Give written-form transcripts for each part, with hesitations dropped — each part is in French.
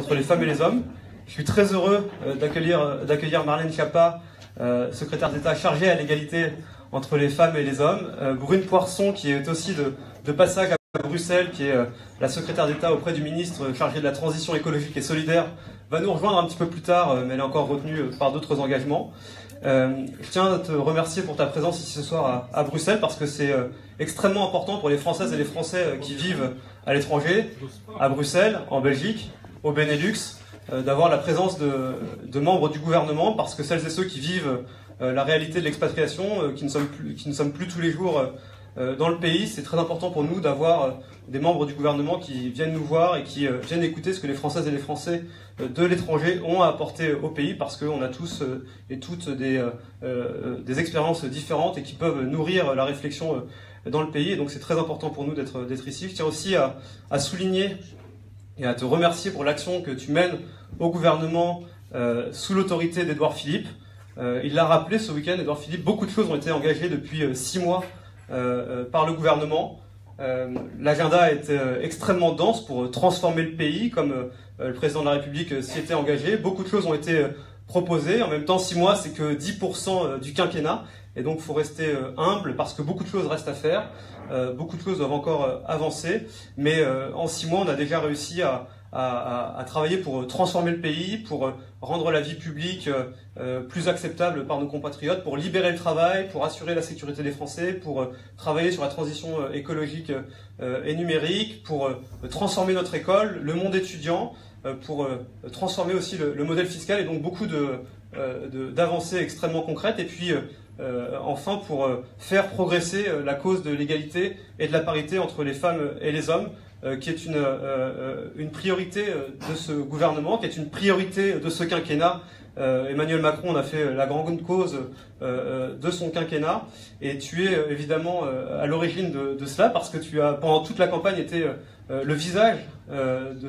entre les femmes et les hommes. Je suis très heureux d'accueillir Marlène Schiappa, secrétaire d'État chargée à l'égalité entre les femmes et les hommes, Brune Poirson qui est aussi de passage à Bruxelles, qui est la secrétaire d'État auprès du ministre chargé de la transition écologique et solidaire, va nous rejoindre un petit peu plus tard, mais elle est encore retenue par d'autres engagements. Je tiens à te remercier pour ta présence ici ce soir à Bruxelles, parce que c'est extrêmement important pour les Françaises et les Français qui vivent à l'étranger, à Bruxelles, en Belgique, au Benelux, d'avoir la présence de membres du gouvernement, parce que celles et ceux qui vivent la réalité de l'expatriation, qui ne sommes plus tous les jours dans le pays, c'est très important pour nous d'avoir des membres du gouvernement qui viennent nous voir et qui viennent écouter ce que les Françaises et les Français de l'étranger ont à apporter au pays, parce qu'on a tous et toutes des expériences différentes et qui peuvent nourrir la réflexion dans le pays. Et donc c'est très important pour nous d'être ici. Je tiens aussi à souligner et à te remercier pour l'action que tu mènes au gouvernement sous l'autorité d'Édouard Philippe. Il l'a rappelé ce week-end, Édouard Philippe, beaucoup de choses ont été engagées depuis 6 mois par le gouvernement. L'agenda est extrêmement dense pour transformer le pays, comme le président de la République s'y était engagé. Beaucoup de choses ont été proposées. En même temps, 6 mois, c'est que 10% du quinquennat. Et donc, il faut rester humble, parce que beaucoup de choses restent à faire. Beaucoup de choses doivent encore avancer. Mais en 6 mois, on a déjà réussi à travailler pour transformer le pays, pour rendre la vie publique plus acceptable par nos compatriotes, pour libérer le travail, pour assurer la sécurité des Français, pour travailler sur la transition écologique et numérique, pour transformer notre école, le monde étudiant, pour transformer aussi le modèle fiscal, et donc beaucoup d'avancées extrêmement concrètes. Et puis enfin, pour faire progresser la cause de l'égalité et de la parité entre les femmes et les hommes, qui est une priorité de ce gouvernement, qui est une priorité de ce quinquennat. Emmanuel Macron en a fait la grande cause de son quinquennat, et tu es évidemment à l'origine de cela, parce que tu as pendant toute la campagne été le visage de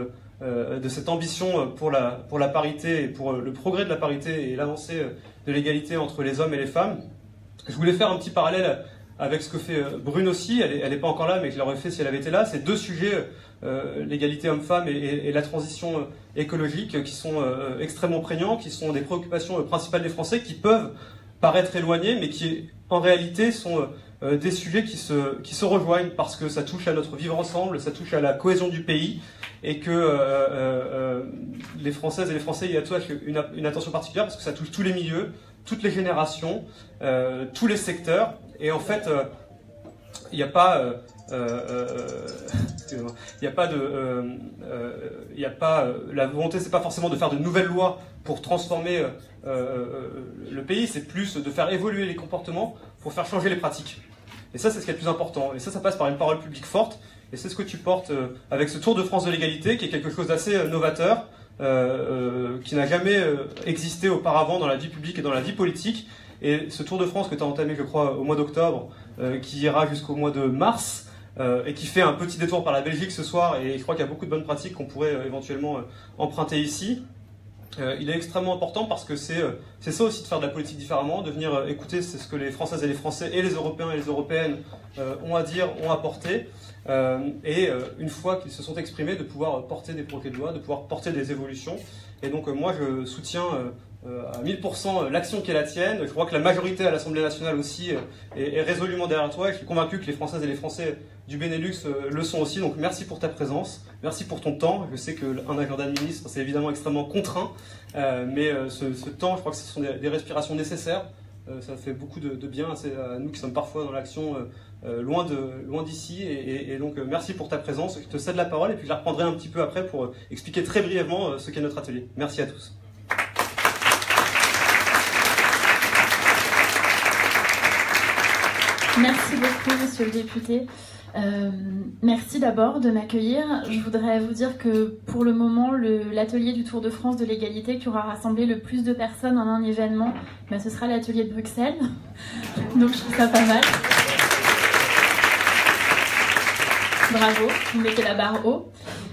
cette ambition pour la parité et pour le progrès de la parité et l'avancée de l'égalité entre les hommes et les femmes. Je voulais faire un petit parallèle avec ce que fait Brune aussi. Elle n'est pas encore là, mais je l'aurais fait si elle avait été là. C'est 2 sujets, l'égalité homme-femme et la transition écologique, qui sont extrêmement prégnants, qui sont des préoccupations principales des Français, qui peuvent paraître éloignés, mais qui en réalité sont des sujets qui se rejoignent, parce que ça touche à notre vivre ensemble, ça touche à la cohésion du pays, et que les Françaises et les Français y attachent une attention particulière, parce que ça touche tous les milieux, toutes les générations, tous les secteurs. Et en fait, il n'y a pas la volonté, c'est pas forcément de faire de nouvelles lois pour transformer le pays, c'est plus de faire évoluer les comportements pour faire changer les pratiques. Et ça, c'est ce qui est le plus important. Et ça passe par une parole publique forte. Et c'est ce que tu portes avec ce Tour de France de l'égalité, qui est quelque chose d'assez novateur, qui n'a jamais existé auparavant dans la vie publique et dans la vie politique. Et ce Tour de France que tu as entamé, je crois, au mois d'octobre, qui ira jusqu'au mois de mars, et qui fait un petit détour par la Belgique ce soir, et je crois qu'il y a beaucoup de bonnes pratiques qu'on pourrait éventuellement emprunter ici. Il est extrêmement important, parce que c'est ça aussi, de faire de la politique différemment, de venir écouter ce que les Françaises et les Français et les Européens et les Européennes ont à dire, ont à porter, et une fois qu'ils se sont exprimés, de pouvoir porter des projets de loi, de pouvoir porter des évolutions. Et donc moi je soutiens à 1000% l'action qui est la tienne. Je crois que la majorité à l'Assemblée nationale aussi est résolument derrière toi, et je suis convaincu que les Françaises et les Français du Benelux le sont aussi. Donc merci pour ta présence, merci pour ton temps. Je sais qu'un agenda de ministre, c'est évidemment extrêmement contraint, mais ce temps, je crois que ce sont des respirations nécessaires. Ça fait beaucoup de bien à nous qui sommes parfois dans l'action loin d'ici, et donc merci pour ta présence. Je te cède la parole, et puis je la reprendrai un petit peu après pour expliquer très brièvement ce qu'est notre atelier. Merci à tous. Merci beaucoup, monsieur le député. Merci d'abord de m'accueillir. Je voudrais vous dire que pour le moment, l'atelier du Tour de France de l'égalité qui aura rassemblé le plus de personnes en un événement, ce sera l'atelier de Bruxelles. Donc je trouve ça pas mal. Bravo, vous mettez la barre haut.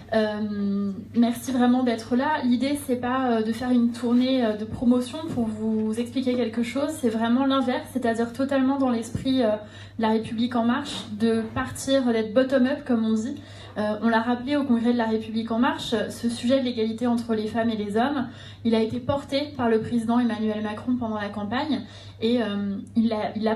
Merci vraiment d'être là. L'idée, c'est pas de faire une tournée de promotion pour vous expliquer quelque chose, c'est vraiment l'inverse, c'est-à-dire totalement dans l'esprit de La République En Marche, de partir, d'être bottom-up, comme on dit. On l'a rappelé au congrès de La République En Marche, ce sujet de l'égalité entre les femmes et les hommes, il a été porté par le président Emmanuel Macron pendant la campagne et il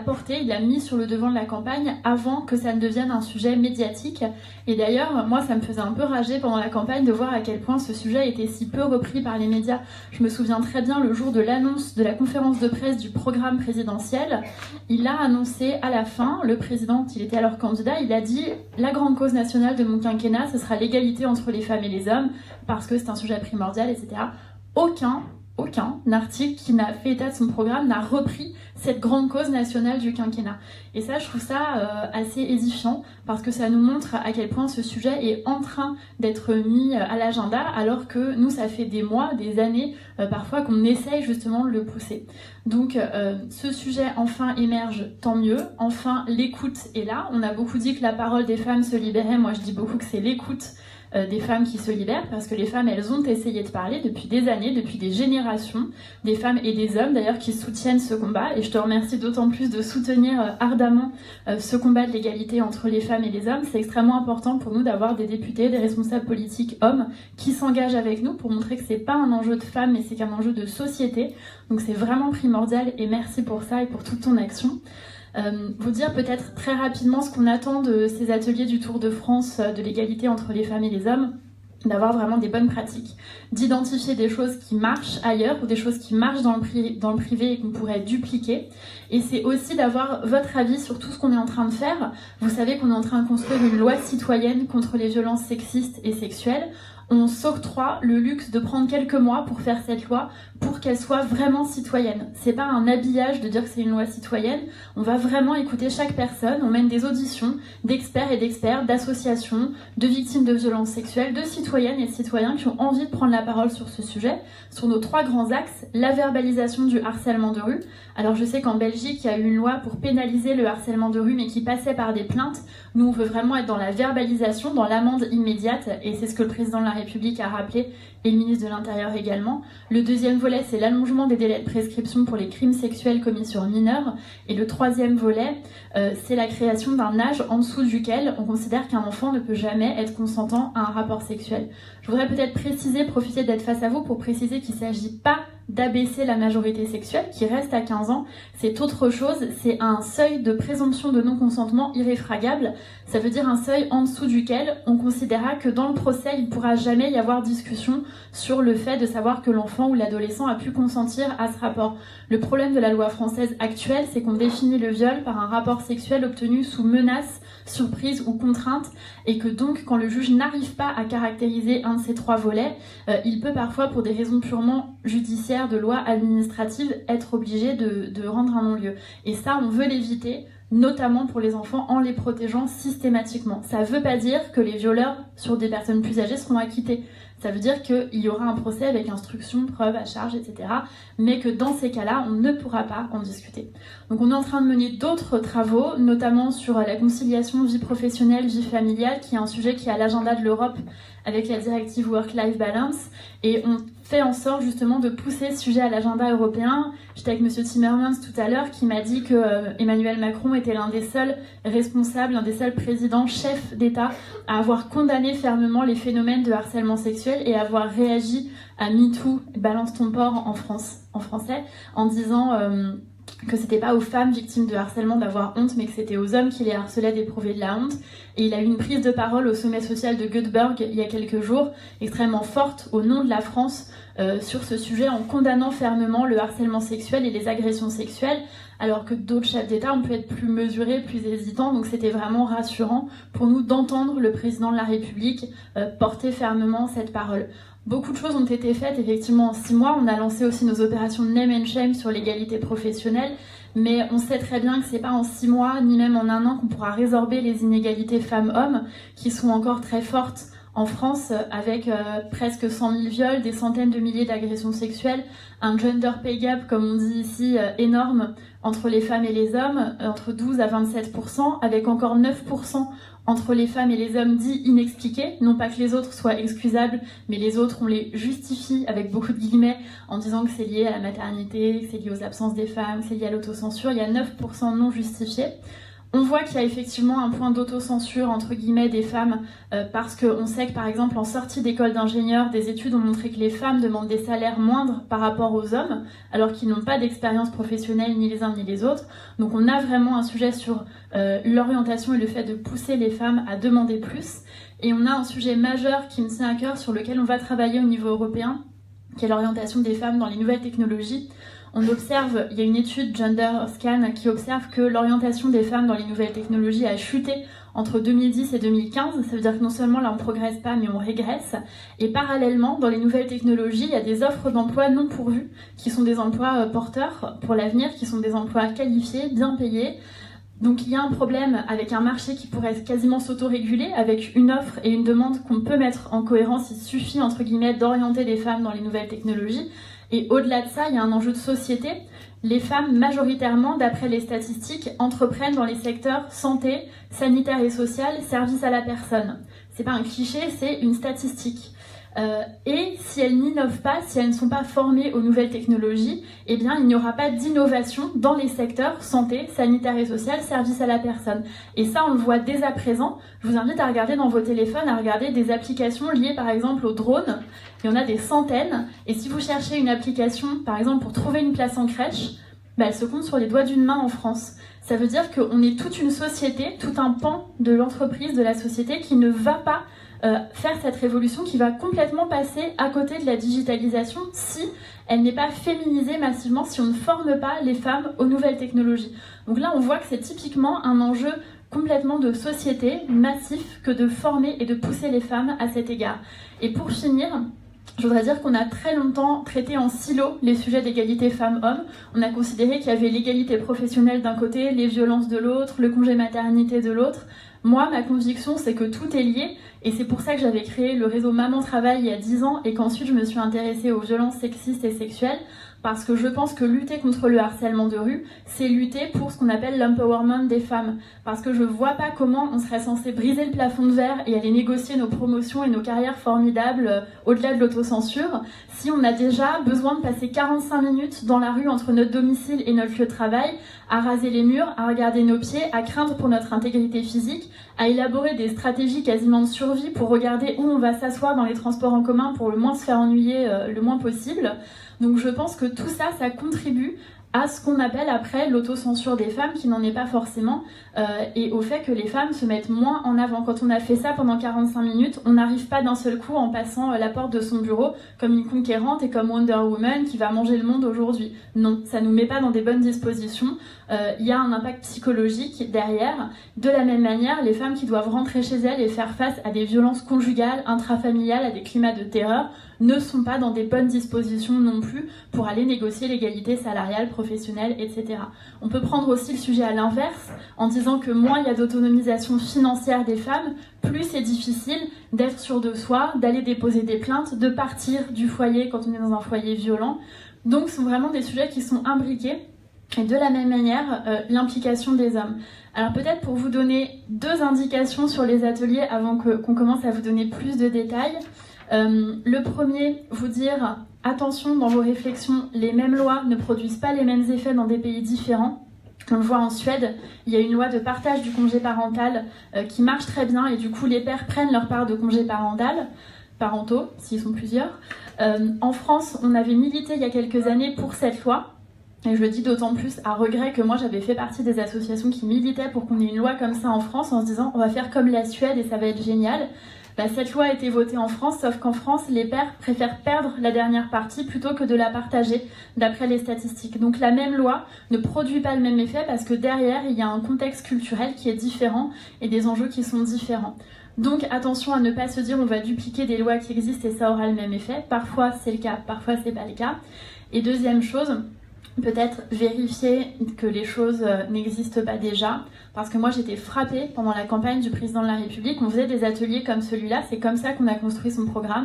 l'a mis sur le devant de la campagne avant que ça ne devienne un sujet médiatique. Et d'ailleurs, moi, ça me faisait un peu rager pendant la campagne de voir à quel point ce sujet était si peu repris par les médias. Je me souviens très bien le jour de l'annonce de la conférence de presse du programme présidentiel, il a annoncé à la fin, le président, il était alors candidat, il a dit « La grande cause nationale de mon quinquennat, ce sera l'égalité entre les femmes et les hommes, parce que c'est un sujet primordial, etc. » Aucun article qui n'a fait état de son programme n'a repris cette grande cause nationale du quinquennat. Et ça, je trouve ça assez édifiant, parce que ça nous montre à quel point ce sujet est en train d'être mis à l'agenda, alors que nous, ça fait des mois, des années, parfois qu'on essaye justement de le pousser. Donc, ce sujet enfin émerge, tant mieux. Enfin, l'écoute est là. On a beaucoup dit que la parole des femmes se libérait. Moi, je dis beaucoup que c'est l'écoute des femmes qui se libèrent, parce que les femmes, elles ont essayé de parler depuis des années, depuis des générations, des femmes et des hommes d'ailleurs qui soutiennent ce combat, et je te remercie d'autant plus de soutenir ardemment ce combat de l'égalité entre les femmes et les hommes. C'est extrêmement important pour nous d'avoir des députés, des responsables politiques hommes qui s'engagent avec nous pour montrer que c'est pas un enjeu de femmes, mais c'est qu'un enjeu de société. Donc c'est vraiment primordial, et merci pour ça et pour toute ton action. Vous dire peut-être très rapidement ce qu'on attend de ces ateliers du Tour de France de l'égalité entre les femmes et les hommes, d'avoir vraiment des bonnes pratiques, d'identifier des choses qui marchent ailleurs ou des choses qui marchent dans le privé et qu'on pourrait dupliquer. Et c'est aussi d'avoir votre avis sur tout ce qu'on est en train de faire. Vous savez qu'on est en train de construire une loi citoyenne contre les violences sexistes et sexuelles. On s'octroie le luxe de prendre quelques mois pour faire cette loi, pour qu'elle soit vraiment citoyenne. C'est pas un habillage de dire que c'est une loi citoyenne. On va vraiment écouter chaque personne. On mène des auditions d'experts et d'expertes, d'associations, de victimes de violences sexuelles, de citoyennes et de citoyens qui ont envie de prendre la parole sur ce sujet, sur nos 3 grands axes. La verbalisation du harcèlement de rue. Alors je sais qu'en Belgique, il y a eu une loi pour pénaliser le harcèlement de rue, mais qui passait par des plaintes. Nous, on veut vraiment être dans la verbalisation, dans l'amende immédiate, et c'est ce que le président de la République a rappelé, et le ministre de l'Intérieur également. Le deuxième volet, c'est l'allongement des délais de prescription pour les crimes sexuels commis sur mineurs. Et le troisième volet, c'est la création d'un âge en dessous duquel on considère qu'un enfant ne peut jamais être consentant à un rapport sexuel. Je voudrais peut-être profiter d'être face à vous pour préciser qu'il ne s'agit pas d'abaisser la majorité sexuelle, qui reste à 15 ans. C'est autre chose, c'est un seuil de présomption de non-consentement irréfragable. Ça veut dire un seuil en dessous duquel on considérera que dans le procès, il ne pourra jamais y avoir discussion sur le fait de savoir que l'enfant ou l'adolescent a pu consentir à ce rapport. Le problème de la loi française actuelle, c'est qu'on définit le viol par un rapport sexuel obtenu sous menace, surprise ou contrainte, et que donc quand le juge n'arrive pas à caractériser un de ces 3 volets, il peut parfois, pour des raisons purement judiciaires, de loi administrative, être obligé de rendre un non-lieu. Et ça, on veut l'éviter, notamment pour les enfants, en les protégeant systématiquement. Ça ne veut pas dire que les violeurs sur des personnes plus âgées seront acquittés. Ça veut dire qu'il y aura un procès avec instruction, preuve à charge, etc. Mais que dans ces cas-là, on ne pourra pas en discuter. Donc on est en train de mener d'autres travaux, notamment sur la conciliation vie professionnelle, vie familiale, qui est un sujet qui est à l'agenda de l'Europe avec la directive Work-Life Balance. Et on fait en sorte justement de pousser ce sujet à l'agenda européen. J'étais avec M. Timmermans tout à l'heure qui m'a dit que Emmanuel Macron était l'un des seuls responsables, l'un des seuls présidents, chefs d'État à avoir condamné fermement les phénomènes de harcèlement sexuel et avoir réagi à MeToo, balance ton porc en français, en disant que c'était pas aux femmes victimes de harcèlement d'avoir honte, mais que c'était aux hommes qui les harcelaient d'éprouver de la honte. Et il a eu une prise de parole au sommet social de Göteborg il y a quelques jours, extrêmement forte au nom de la France sur ce sujet, en condamnant fermement le harcèlement sexuel et les agressions sexuelles, alors que d'autres chefs d'État ont pu être plus mesurés, plus hésitants. Donc c'était vraiment rassurant pour nous d'entendre le président de la République porter fermement cette parole. Beaucoup de choses ont été faites effectivement en 6 mois. On a lancé aussi nos opérations Name and Shame sur l'égalité professionnelle, mais on sait très bien que c'est pas en 6 mois ni même en 1 an qu'on pourra résorber les inégalités femmes-hommes qui sont encore très fortes en France, avec presque 100 000 viols, des centaines de milliers d'agressions sexuelles, un gender pay gap, comme on dit ici, énorme entre les femmes et les hommes, entre 12 à 27%, avec encore 9% entre les femmes et les hommes dits inexpliqués, non pas que les autres soient excusables, mais les autres, on les justifie avec beaucoup de guillemets en disant que c'est lié à la maternité, que c'est lié aux absences des femmes, que c'est lié à l'autocensure. Il y a 9% non justifiés. On voit qu'il y a effectivement un point d'autocensure entre guillemets des femmes parce qu'on sait que par exemple en sortie d'école d'ingénieur, des études ont montré que les femmes demandent des salaires moindres par rapport aux hommes alors qu'ils n'ont pas d'expérience professionnelle ni les uns ni les autres. Donc on a vraiment un sujet sur l'orientation et le fait de pousser les femmes à demander plus. Et on a un sujet majeur qui me tient à cœur sur lequel on va travailler au niveau européen, qui est l'orientation des femmes dans les nouvelles technologies. On observe, il y a une étude Gender Scan qui observe que l'orientation des femmes dans les nouvelles technologies a chuté entre 2010 et 2015. Ça veut dire que non seulement là on progresse pas, mais on régresse. Et parallèlement, dans les nouvelles technologies, il y a des offres d'emploi non pourvues, qui sont des emplois porteurs pour l'avenir, qui sont des emplois qualifiés, bien payés. Donc il y a un problème avec un marché qui pourrait quasiment s'autoréguler, avec une offre et une demande qu'on peut mettre en cohérence. Il suffit, entre guillemets, d'orienter les femmes dans les nouvelles technologies. Et au-delà de ça, il y a un enjeu de société. Les femmes, majoritairement, d'après les statistiques, entreprennent dans les secteurs santé, sanitaire et social, service à la personne. C'est pas un cliché, c'est une statistique. Et si elles n'innovent pas, si elles ne sont pas formées aux nouvelles technologies, eh bien, il n'y aura pas d'innovation dans les secteurs santé, sanitaire et social, service à la personne. Et ça, on le voit dès à présent. Je vous invite à regarder dans vos téléphones, à regarder des applications liées par exemple aux drones. Il y en a des centaines. Et si vous cherchez une application, par exemple, pour trouver une place en crèche, elle se compte sur les doigts d'une main en France. Ça veut dire qu'on est toute une société, tout un pan de l'entreprise, de la société qui ne va pas faire cette révolution, qui va complètement passer à côté de la digitalisation si elle n'est pas féminisée massivement, si on ne forme pas les femmes aux nouvelles technologies. Donc là, on voit que c'est typiquement un enjeu complètement de société, massif, que de former et de pousser les femmes à cet égard. Et pour finir, je voudrais dire qu'on a très longtemps traité en silo les sujets d'égalité femmes-hommes. On a considéré qu'il y avait l'égalité professionnelle d'un côté, les violences de l'autre, le congé maternité de l'autre. Moi, ma conviction, c'est que tout est lié, et c'est pour ça que j'avais créé le réseau Maman Travail il y a 10 ans, et qu'ensuite je me suis intéressée aux violences sexistes et sexuelles, parce que je pense que lutter contre le harcèlement de rue, c'est lutter pour ce qu'on appelle l'empowerment des femmes. Parce que je vois pas comment on serait censé briser le plafond de verre et aller négocier nos promotions et nos carrières formidables au-delà de l'autocensure, si on a déjà besoin de passer 45 minutes dans la rue entre notre domicile et notre lieu de travail, à raser les murs, à regarder nos pieds, à craindre pour notre intégrité physique, à élaborer des stratégies quasiment de survie pour regarder où on va s'asseoir dans les transports en commun pour le moins se faire ennuyer le moins possible. Donc je pense que tout ça, ça contribue à ce qu'on appelle après l'autocensure des femmes, qui n'en est pas forcément, et au fait que les femmes se mettent moins en avant. Quand on a fait ça pendant 45 minutes, on n'arrive pas d'un seul coup en passant la porte de son bureau comme une conquérante et comme Wonder Woman qui va manger le monde aujourd'hui. Non, ça nous met pas dans des bonnes dispositions. Il y a un impact psychologique derrière. De la même manière, les femmes qui doivent rentrer chez elles et faire face à des violences conjugales, intrafamiliales, à des climats de terreur, ne sont pas dans des bonnes dispositions non plus pour aller négocier l'égalité salariale, professionnelle, etc. On peut prendre aussi le sujet à l'inverse, en disant que moins il y a d'autonomisation financière des femmes, plus c'est difficile d'être sûre de soi, d'aller déposer des plaintes, de partir du foyer quand on est dans un foyer violent. Donc ce sont vraiment des sujets qui sont imbriqués. Et de la même manière, l'implication des hommes. Alors peut-être pour vous donner 2 indications sur les ateliers avant qu'on commence à vous donner plus de détails. Le premier, vous dire attention dans vos réflexions, les mêmes lois ne produisent pas les mêmes effets dans des pays différents. On le voit en Suède, il y a une loi de partage du congé parental qui marche très bien, et du coup les pères prennent leur part de congé parentaux, s'ils sont plusieurs. En France, on avait milité il y a quelques années pour cette loi. Et je le dis d'autant plus à regret que moi j'avais fait partie des associations qui militaient pour qu'on ait une loi comme ça en France, en se disant on va faire comme la Suède et ça va être génial. Cette loi a été votée en France, sauf qu'en France, les pères préfèrent perdre la dernière partie plutôt que de la partager, d'après les statistiques. Donc la même loi ne produit pas le même effet parce que derrière, il y a un contexte culturel qui est différent et des enjeux qui sont différents. Donc attention à ne pas se dire on va dupliquer des lois qui existent et ça aura le même effet. Parfois c'est le cas, parfois c'est pas le cas. Et deuxième chose, peut-être vérifier que les choses n'existent pas déjà, parce que moi j'étais frappée pendant la campagne du président de la République. On faisait des ateliers comme celui-là, c'est comme ça qu'on a construit son programme,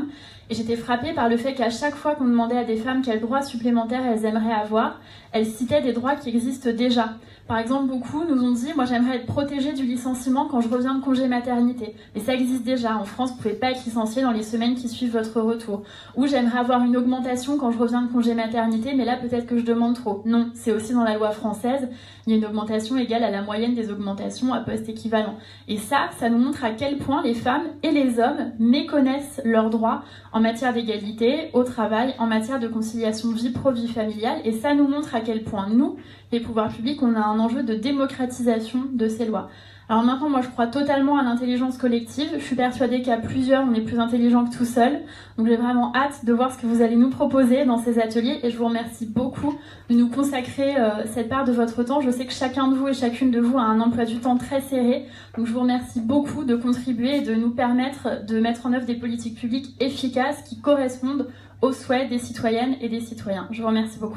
Et j'étais frappée par le fait qu'à chaque fois qu'on demandait à des femmes quels droits supplémentaires elles aimeraient avoir, elles citaient des droits qui existent déjà. Par exemple, beaucoup nous ont dit « Moi, j'aimerais être protégée du licenciement quand je reviens de congé maternité. » Mais ça existe déjà. En France, vous ne pouvez pas être licenciée dans les semaines qui suivent votre retour. Ou « J'aimerais avoir une augmentation quand je reviens de congé maternité, mais là, peut-être que je demande trop. » Non, c'est aussi dans la loi française. Il y a une augmentation égale à la moyenne des augmentations à poste équivalent. Et ça nous montre à quel point les femmes et les hommes méconnaissent leurs droits en matière d'égalité, au travail, en matière de conciliation vie pro-vie familiale. Et ça nous montre à quel point nous, les pouvoirs publics, on a un enjeu de démocratisation de ces lois. Alors maintenant, moi je crois totalement à l'intelligence collective. Je suis persuadée qu'à plusieurs, on est plus intelligent que tout seul. Donc j'ai vraiment hâte de voir ce que vous allez nous proposer dans ces ateliers. Et je vous remercie beaucoup de nous consacrer cette part de votre temps. Je sais que chacun de vous et chacune de vous a un emploi du temps très serré. Donc je vous remercie beaucoup de contribuer et de nous permettre de mettre en œuvre des politiques publiques efficaces qui correspondent aux souhaits des citoyennes et des citoyens. Je vous remercie beaucoup.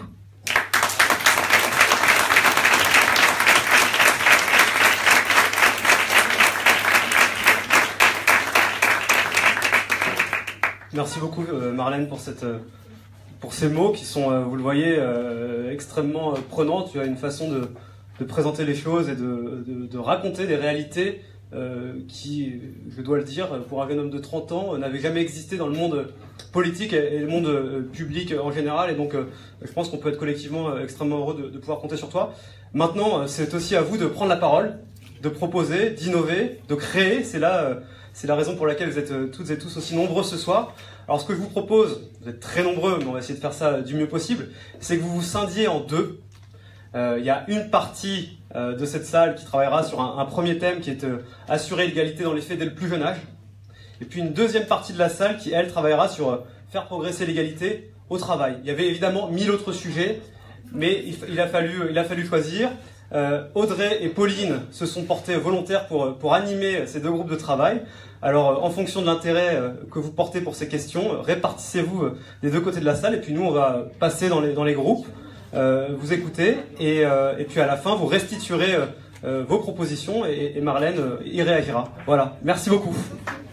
Merci beaucoup Marlène pour ces mots qui sont, vous le voyez, extrêmement prenants. Tu as une façon de présenter les choses et de raconter des réalités qui, je dois le dire, pour un jeune homme de 30 ans, n'avaient jamais existé dans le monde politique et le monde public en général. Et donc, je pense qu'on peut être collectivement extrêmement heureux de pouvoir compter sur toi. Maintenant, c'est aussi à vous de prendre la parole, de proposer, d'innover, de créer. C'est la raison pour laquelle vous êtes toutes et tous aussi nombreux ce soir. Alors ce que je vous propose, vous êtes très nombreux, mais on va essayer de faire ça du mieux possible, c'est que vous vous scindiez en deux. Il y a une partie de cette salle qui travaillera sur un premier thème qui est assurer l'égalité dans les faits dès le plus jeune âge. Et puis une deuxième partie de la salle qui, elle, travaillera sur faire progresser l'égalité au travail. Il y avait évidemment 1000 autres sujets, mais il a fallu choisir. Audrey et Pauline se sont portées volontaires pour animer ces deux groupes de travail. Alors, en fonction de l'intérêt que vous portez pour ces questions, répartissez-vous des deux côtés de la salle, et puis nous, on va passer dans les groupes, vous écoutez, et puis à la fin, vous restituerez vos propositions, et Marlène y réagira. Voilà, merci beaucoup.